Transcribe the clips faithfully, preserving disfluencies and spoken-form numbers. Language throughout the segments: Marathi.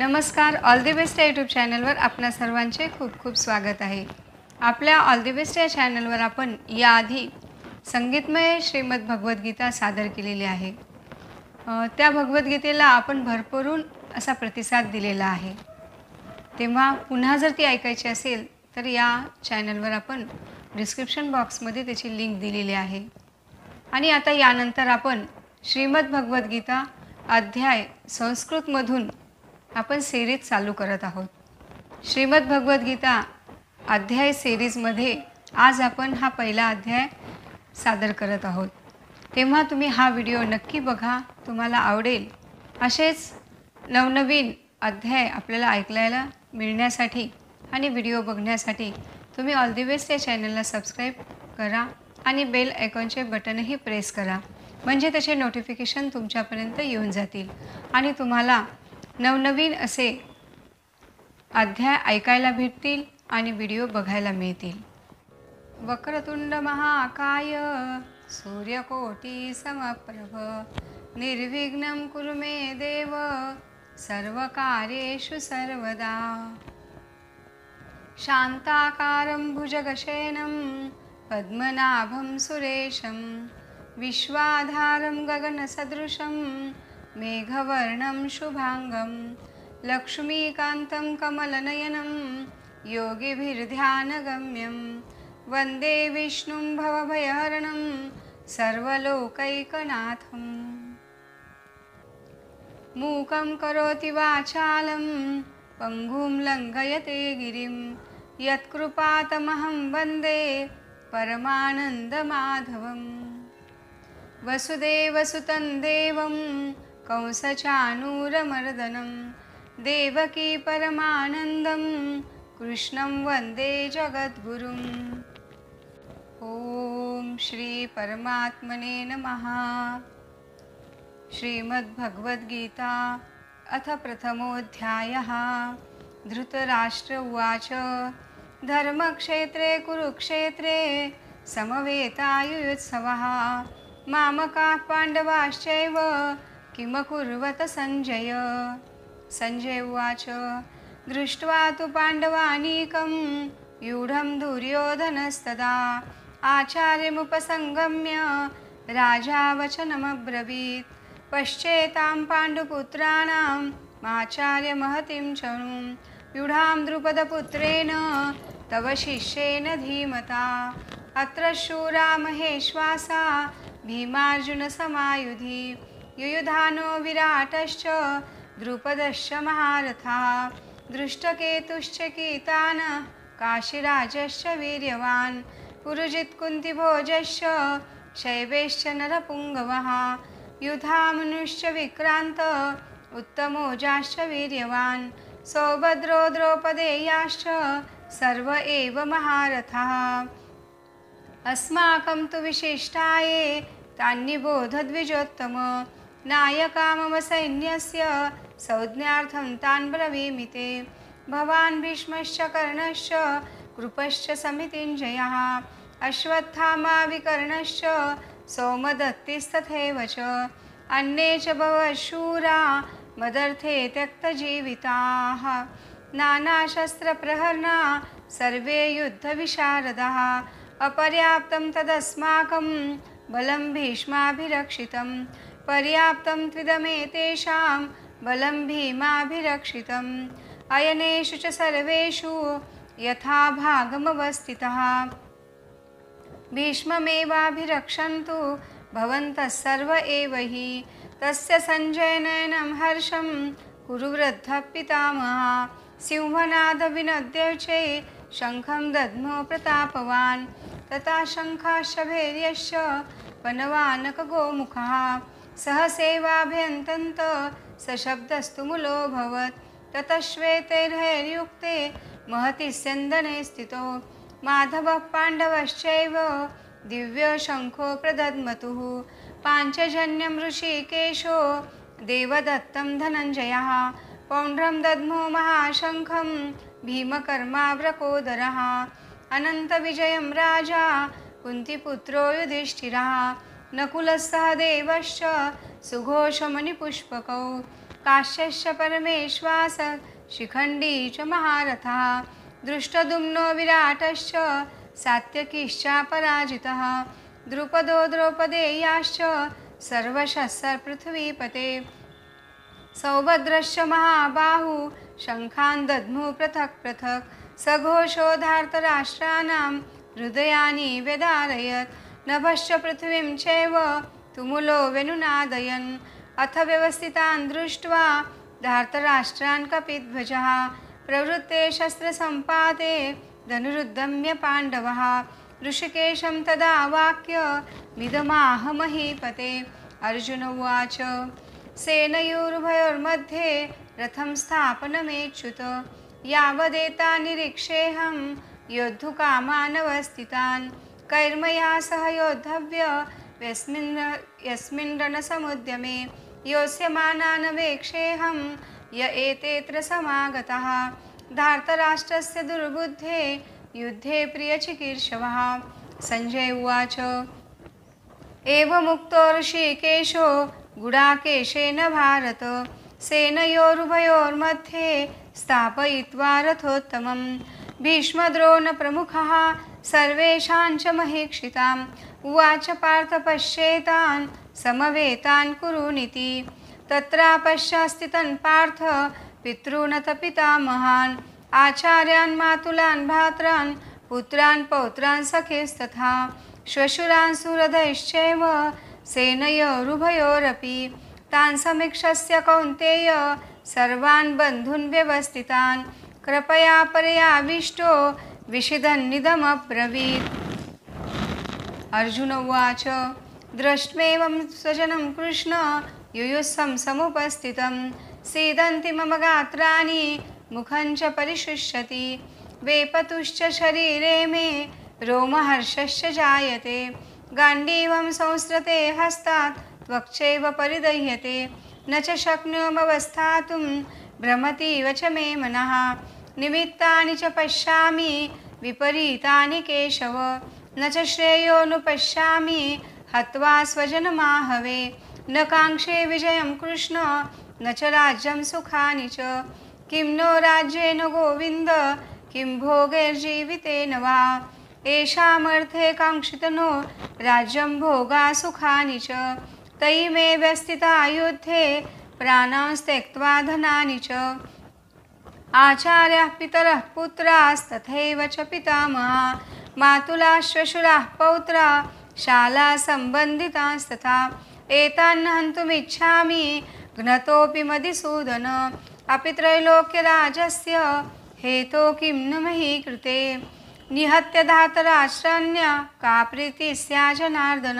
नमस्कार. ऑल दी बेस्ट या यूट्यूब चॅनलवर आपणा सर्वांचे खूप खूप स्वागत आहे. आपल्या ऑल दी बेस्ट या चॅनलवर आपण याआधी संगीतमय श्रीमद भगवद्गीता सादर केलेली आहे. त्या भगवद्गीतेला आपण भरभरून असा प्रतिसाद दिलेला आहे. तेव्हा पुन्हा जर ती ऐकायची असेल तर या चॅनलवर आपण डिस्क्रिप्शन बॉक्समध्ये त्याची लिंक दिलेली आहे. आणि आता यानंतर आपण श्रीमद भगवद्गीता अध्याय संस्कृतमधून आपण सिरीज चालू करत आहोत. श्रीमद भगवद्गीता अध्याय सिरीजमध्ये आज आपण हा पहिला अध्याय सादर करत आहोत. तेव्हा तुम्ही हा व्हिडिओ नक्की बघा, तुम्हाला आवडेल. असेच नवनवीन अध्याय आपल्याला ऐकायला मिळण्यासाठी आणि व्हिडिओ बघण्यासाठी तुम्ही ऑल दी बेस्ट या चॅनलला सबस्क्राईब करा आणि बेल आयकॉनचे बटनही प्रेस करा, म्हणजे त्याचे नोटिफिकेशन तुमच्यापर्यंत येऊन जातील आणि तुम्हाला नवनवीन असे अध्याय ऐकायला भेटतील आणि व्हिडिओ बघायला मिळतील. वक्रतुंड महाकाय सूर्यकोटी समप्रभ निर्विघ्नं कुरु मे देव सर्वकार्येषु सर्वदा. शांताकारं भुजगशयनं पद्मनाभं सुरेशं विश्वाधारं गगनसदृशं मेघवर्णं शुभांगं लक्ष्मीकान्तं कमलनयनं योगिभिर्ध्यानगम्यं वन्दे विष्णुं भवभयहरणं सर्वलोकैकनाथं. मूकं करोति वाचालं पङ्गुं लङ्घयते गिरिं यत्कृपातमहं वन्दे परमानन्दमाधवं. वसुदेवसुतं देवं कंसचाणूरमर्दनं देवकी परमानन्दं कृष्णं वन्दे जगद्गुरुम्. ओम श्री परमात्मने नमः. श्रीमद्भगवद्गीता अथ प्रथमोऽध्यायः. धृतराष्ट्र उवाच धर्मक्षेत्रे कुरुक्षेत्रे समवेतायुयुत्सवः मामकाः पाण्डवाश्चैव किमकुर्वत संजय. संजय उवाच दृष्ट्वा तु पाण्डवानीकं व्यूढं दुर्योधनस्तदा आचार्यमुपसंगम्य राजा वचनमब्रवीत्. पश्चेतां पाण्डुपुत्राणां माचार्यमहतीं चणुं व्यूढां द्रुपदपुत्रेण तव शिष्येन धीमता. अत्र शूरा महेश्वासा भीमार्जुनसमायुधि युयुधानो विराटश्च द्रुपदश्च महारथाः. दृष्टकेतुश्च कीतानः काशीराजश्च वीर्यवान् पुरुजित्कुन्तिभोजश्च शैवेश्च नरपुङ्गवः. युधामनुश्च विक्रान्त उत्तमोजाश्च वीर्यवान् सौभद्रो द्रौपदेयाश्च सर्व एव महारथाः. अस्माकं तु विशिष्टाये तान्निबोधद्विजोत्तम. नायका मम सैन्यस्य संज्ञार्थं तान् ब्रवीमि ते. भवान् भीष्मश्च कर्णश्च कृपश्च समितिञ्जयः अश्वत्थामा विकर्णश्च सौमदत्तिस्तथैव च. अन्ये च बहवः शूरा मदर्थे त्यक्तजीविताः. नानाशस्त्रप्रहरणा सर्वे युद्धविशारदाः. अपर्याप्तं तदस्माकं बलं भीष्माभिरक्षितं. पर्याप्तं त्विदमेतेषां बलं भीमाभिरक्षितम्. अयनेषु च सर्वेषु यथा भागमवस्थितः. भीष्ममेवाभिरक्षन्तु भवन्तः सर्व एव हि. तस्य सञ्जयनयनं हर्षं कुरु वृद्धः पितामहः. सिंहनादविनद्य च शङ्खं दद्मो प्रतापवान्. तथा शङ्खाश्च भैर्यश्च पनवानकगोमुखः. सहसेवाभ्यन्तन्त सशब्दस्तु मुलोऽभवत्. ततः श्वेतैर्हैर्युक्ते महति स्यन्दने स्थितो माधवः पाण्डवश्चैव दिव्यशङ्खो प्रदद्मतुः. पाञ्चजन्यं ऋषिकेशो देवदत्तं धनञ्जयः. पौण्ड्रं दद्मो महाशङ्खं भीमकर्माव्रकोदरः. अनन्तविजयं राजा कुन्तीपुत्रो युधिष्ठिरः. नकुलः सहदेवश्च सुघोषमणिपुष्पकौ काश्यश्च परमेश्वास शिखण्डी च महारथः दृष्टद्युम्नो विराटश्च सात्यकीश्चापराजितः द्रुपदो द्रौपदेयाश्च सर्वशः पृथ्वीपते सौभद्रश्च महाबाहु शङ्खान् दद्मुः पृथक् पृथक् सघोषो धार्तराष्ट्राणां हृदयानि व्यधारयत् नभश्च पृथिवीं चैव तुमुलो व्यनुनादयन् अथ व्यवस्थितान् दृष्ट्वा धार्तराष्ट्रान् कपिध्वजः प्रवृत्ते शस्त्रसम्पाते धनुरुद्यम्य पाण्डवः ऋषिकेशं तदा वाक्य मिदमाह महीपते अर्जुन उवाच सेनयोरुभयोर्मध्ये रथं स्थापनमेच्युत यावदेता निरीक्षेऽहं योद्धुकामानवस्थितान् कैर्मया सह योद्धव्य यस्मिन् यस्मिन् रणसमुद्यमे योत्स्यमानान् वेक्षेऽहं य एतेऽत्र समागतः धार्तराष्ट्रस्य दुर्बुद्धे युद्धे प्रियचिकीर्षवः संजय उवाच एवमुक्तो ऋषिकेशो गुडाकेशेन भारत सेनयोरुभयोर्मध्ये स्थापयित्वा रथोत्तमं भीष्मद्रोणप्रमुखः सर्वेषां च महीक्षिताम् उवाच पार्थ पश्येतान् समवेतान् कुरुनिति तत्रापश्यास्थितन् पार्थ पितॄनथ पितामहान् आचार्यान् मातुलान् भ्रात्रान् पुत्रान् पौत्रान् सखेस्तथा श्वशुरान् सुहृदयश्चैव सेनयोरुभयोरपि तान् समीक्षस्य कौन्तेय सर्वान् बन्धून् व्यवस्थितान् कृपया परयाविष्टो विषिदन्निदमब्रवीत् अर्जुन उवाच दृष्ट्वेवं स्वजनं कृष्ण युयुत्सं समुपस्थितं सीदन्ति मम गात्राणि मुखं च परिशुष्यति वेपतुश्च शरीरे मे रोमहर्षश्च जायते गाण्डीवं संस्रते हस्तात् त्वक्चैव परिदह्यते न च शक्नोमवस्थातुं भ्रमतीव च मे मनः निमित्तानि च पश्यामि विपरीतानि केशव न च श्रेयोनुपश्यामि हत्वा स्वजनमाहवे न काङ्क्षे विजयं कृष्ण न च राज्यं सुखानि च किं नो राज्येन गोविन्द किं भोगैर्जीवितेन वा येषामर्थे काङ्क्षितनो राज्यं भोगा सुखानि च तयि मे व्यस्थिता युद्धे प्राणान् त्यक्त्वा धनानि च आचार्याः पितरः पुत्रास्तथैव च पितामहा मातुलाः श्वशुराः पौत्राः शालासम्बन्धितास्तथा एतान् हन्तुमिच्छामि घ्नतोऽपि मधुसूदन अपि त्रैलोक्यराजस्य हेतो किं न मही कृते निहत्य धातराष्ट्राण्य का प्रीतिः स्या जनार्दन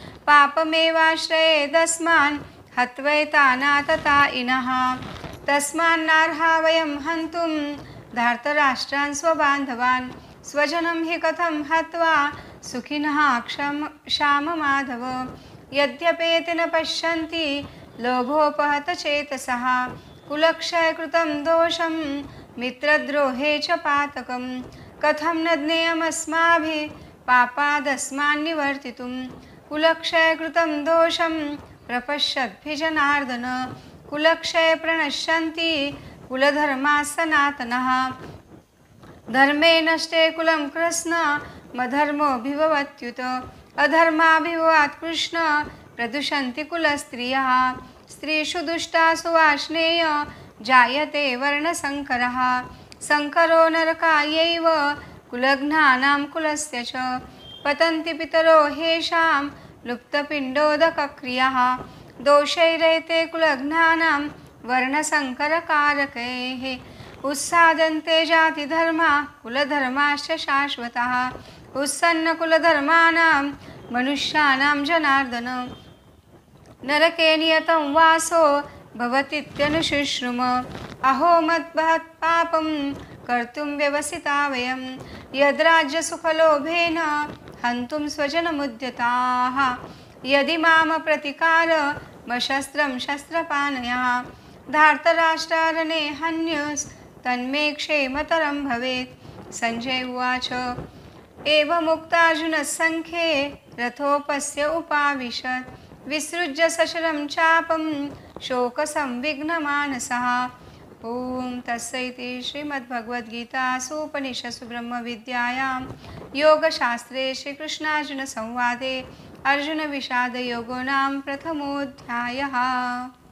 पापमेवाश्रयेदस्मान् हत्वैतानाततायिनः तस्मान्नार्हा वयं हन्तुं धार्तराष्ट्रान् स्वबान्धवान् स्वजनं हि कथं हत्वा सुखिनः क्षम श्याममाधव यद्यपेति न पश्यन्ति लोभोपहतचेतसः कुलक्षयकृतं दोषं मित्रद्रोहे च पातकं कथं न ज्ञेयमस्माभिः पापादस्मान्निवर्तितुं कुलक्षयकृतं दोषं प्रपश्यद्भिजनार्दन कुलक्षये प्रणश्यन्ति कुलधर्माः सनातनः धर्मे नष्टे कुलं कृष्ण मधर्मोऽभिभवत्युत अधर्माभिभवात् कृष्ण प्रदुषन्ति कुलस्त्रियः स्त्रीषु दुष्टासु वाष्णेय जायते वर्णसङ्करः सङ्करो नरकायैव कुलघ्नानां कुलस्य च पतन्ति पितरो हेषां लुप्तपिण्डोदकक्रियः दोषैरेते कुलघ्नानां वर्णसङ्करकारकैः उत्सादन्ते जातिधर्मा कुलधर्माश्च शाश्वतः उत्सन्नकुलधर्माणां मनुष्याणां जनार्दन नरके नियतं वासो भवतीत्यनुशुश्रुम अहो मद्भवत् पापं कर्तुं व्यवसिता वयं यद्राज्यसुखलोभेन हन्तुं स्वजनमुद्यताः यदि माम प्रतिकारमशस्त्रं शस्त्रपाणयः धार्तराष्ट्रारणे हन्युस्तन्मे क्षेमतरं भवेत् संजय उवाच एवमुक्तार्जुनः सङ्ख्ये रथोपस्य उपाविशत् विसृज्य सशरं चापं शोकसंविघ्नमानसः। ॐ तत्सदिति श्रीमद्भगवद्गीतासु उपनिषत्सु ब्रह्मविद्यायां योगशास्त्रे श्रीकृष्णार्जुनसंवादे अर्जुनविषादयोगो नाम प्रथमोऽध्यायः।